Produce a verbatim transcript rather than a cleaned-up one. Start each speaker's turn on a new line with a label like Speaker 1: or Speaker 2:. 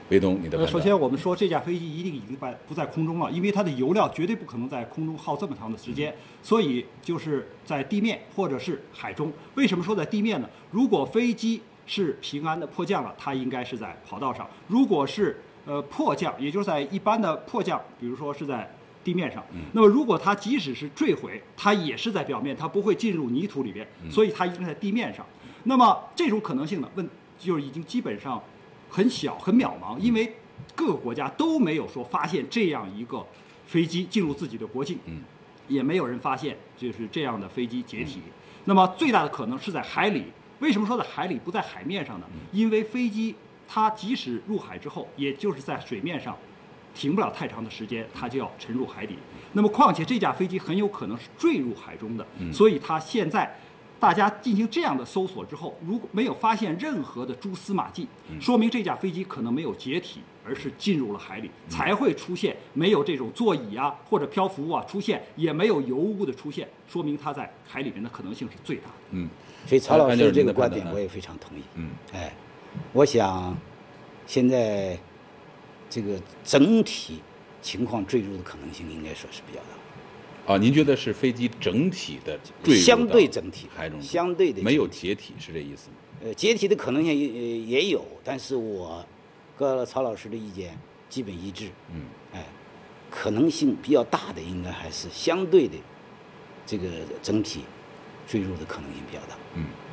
Speaker 1: 卫东，你的判断？
Speaker 2: 呃，首先我们说这架飞机一定已经在不在空中了，因为它的油料绝对不可能在空中耗这么长的时间，所以就是在地面或者是海中。为什么说在地面呢？如果飞机是平安的迫降了，它应该是在跑道上；如果是呃迫降，也就是在一般的迫降，比如说是在地面上。那么如果它即使是坠毁，它也是在表面，它不会进入泥土里边，所以它一定在地面上。那么这种可能性呢，问就是已经基本上很小很渺茫，因为各个国家都没有说发现这样一个飞机进入自己的国境，
Speaker 1: 嗯，
Speaker 2: 也没有人发现就是这样的飞机解体。嗯、那么最大的可能是在海里。为什么说在海里不在海面上呢？因为飞机它即使入海之后，也就是在水面上停不了太长的时间，它就要沉入海底。那么况且这架飞机很有可能是坠入海中的，
Speaker 1: 嗯、
Speaker 2: 所以它现在大家进行这样的搜索之后，如果没有发现任何的蛛丝马迹，
Speaker 1: 嗯、
Speaker 2: 说明这架飞机可能没有解体，而是进入了海里，嗯、才会出现没有这种座椅啊或者漂浮物啊出现，也没有油污的出现，说明它在海里面的可能性是最大的。
Speaker 1: 嗯，
Speaker 3: 所以曹老师这个观点我也非常同意。
Speaker 1: 嗯，
Speaker 3: 哎，我想现在这个整体情况坠入的可能性应该说是比较大。
Speaker 1: 啊，您觉得是飞机整体的坠入
Speaker 3: 相对整体
Speaker 1: 海中，
Speaker 3: 相对的
Speaker 1: 没有解体是这意思吗？
Speaker 3: 呃，解体的可能性也也有，但是我和曹老师的意见基本一致。
Speaker 1: 嗯，
Speaker 3: 哎，可能性比较大的应该还是相对的这个整体坠入的可能性比较大。
Speaker 1: 嗯。